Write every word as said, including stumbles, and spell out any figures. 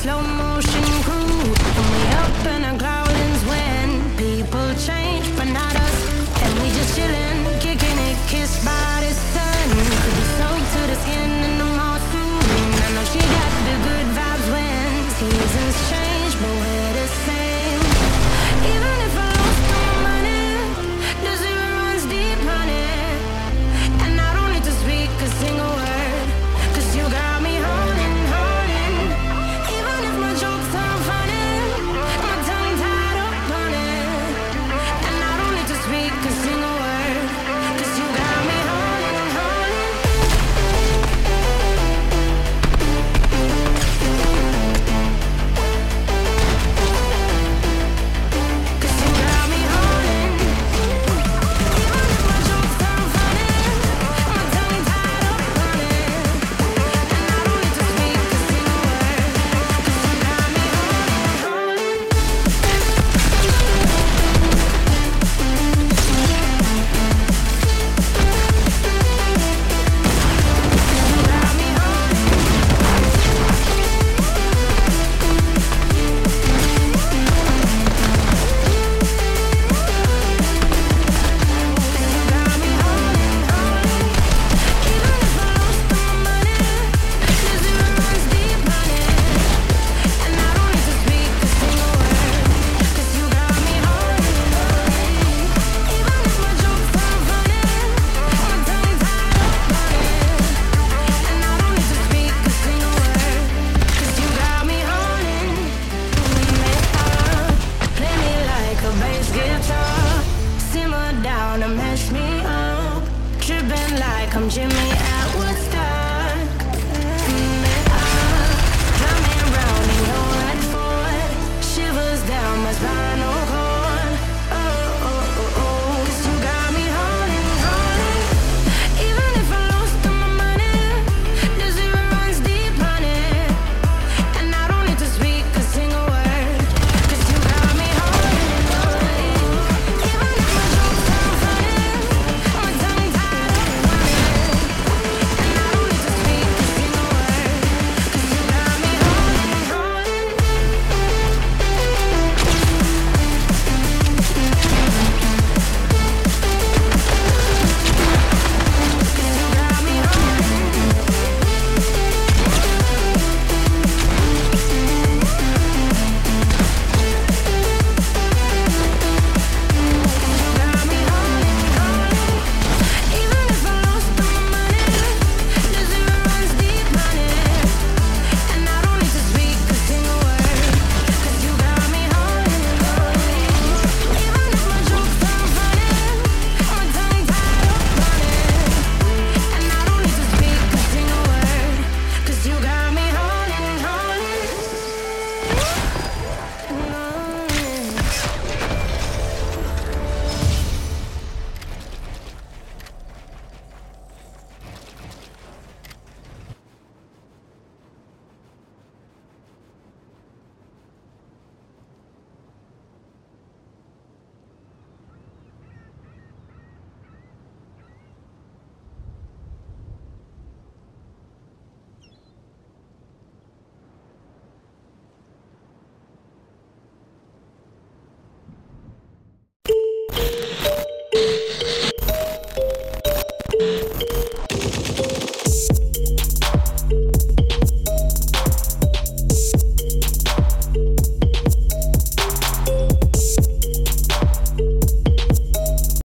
slow motion crew. And we up in our growlings when people change, but not us. And we just chillin', kicking it, kissed by the sun. Could be soaked to the skin in the mall soon. I know she got the good vibes when seasons change, but we're the same. Even if I lost all my money, the zero runs deep, honey. And I don't need to speak a single word, 'cause you got me holding, holding. Even if my jokes aren't funny, my tongue tied up on it. And I don't need to speak a single word, 'cause you got me holding, holding. 'Cause you got me holding. Even if my jokes aren't funny, my tongue tied up on it. And I don't need to speak a single word, 'cause you got me holding, holding. 'Cause you got me holding. Got me holding, holding. Even if I lost all my money, the zero runs deep, honey. And I don't need to speak a single word, 'cause you got me holding, holding. Even if my jokes aren't funny, my tongue tied up on it. And I don't need to speak a single word, 'cause you got me holding. We make up, play me like a bass guitar. Simmer down and mash me up, tripping like I'm Jimmy at Woodstock. Me up, drumming round in your right foot, shivers down my spinal cord. Oh, oh, oh, oh, 'cause you got me holding, holding. Even if I lost all my money, the zero runs deep, honey. And I don't need to speak a single word, 'cause you got me holding, holding. Even if my jokes aren't funny, my tongue tied up on it. And I don't need to speak a single word, 'cause you got me holding, holding. 'Cause you got me holding. Got me holding, holding. Even if I lost all my money, the zero runs deep, honey. And I don't need to speak a single word, 'cause you got me holding, holding. Even if my jokes aren't funny, my tongue tied up on it. And I don't need to speak a single word, 'cause you got me holding, holding.